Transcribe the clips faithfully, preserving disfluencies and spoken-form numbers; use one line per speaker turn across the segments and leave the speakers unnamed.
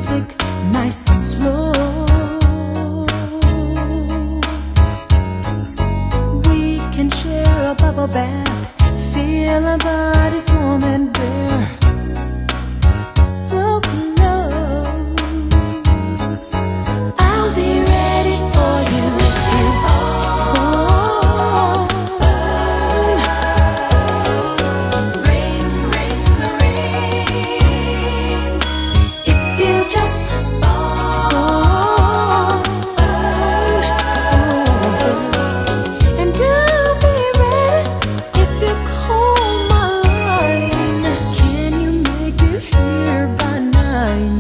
music nice and slow. We can share a bubble bath, feel our bodies warm and bare, so close. I'll be ready for you if you fall. Ring, ring the ring. If you just fall, and I'll be ready if you call my line. Can you make it here by nine?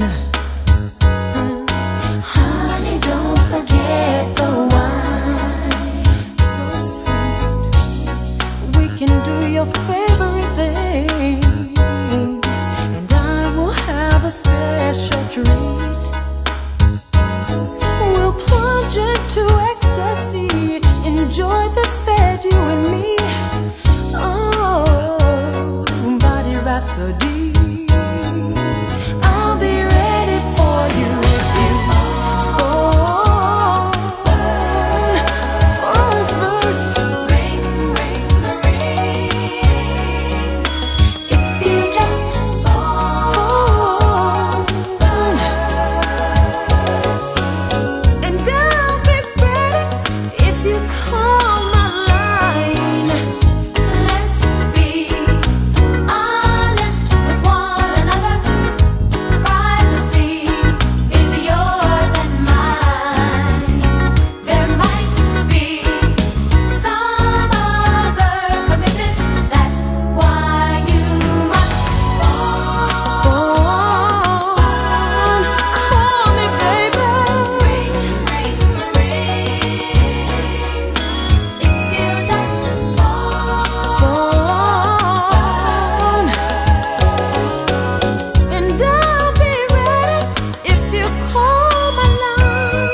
Honey, don't forget the wine. So sweet, we can do your favorite things, and I will have a special treat. We'll plunge into ecstasy, enjoy this bed, you and me. Oh, body rhapsody. I'll be ready for you if you fall. Fall first. Ring, ring the ring. If you just fall, and I'll be ready if you call my line. Let's be honest with one another. Privacy is yours and mine. There might be some other commitment. That's why you must fall. Call me, baby. Ring, ring the ring. If you just fall, and I'll be ready if you call my line.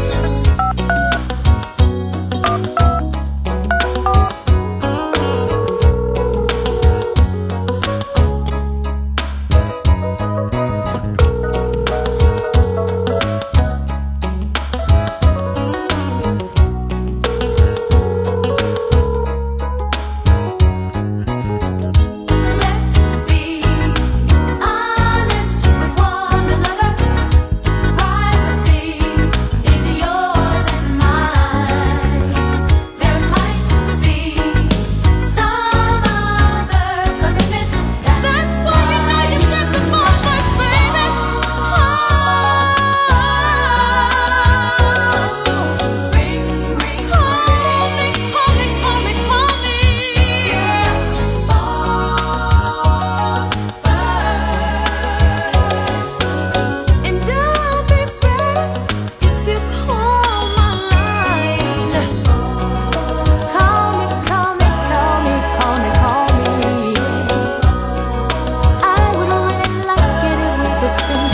Let's be honest with one another. Privacy is yours and mine. There might be some other commitment. That's why you know you got to fall first, baby. Ring, ring, call me, call me, call me, call me. Just fall first, and I'll be ready if you call my line. Call me, call me, call me, call me, call me. I would really like it if we could spend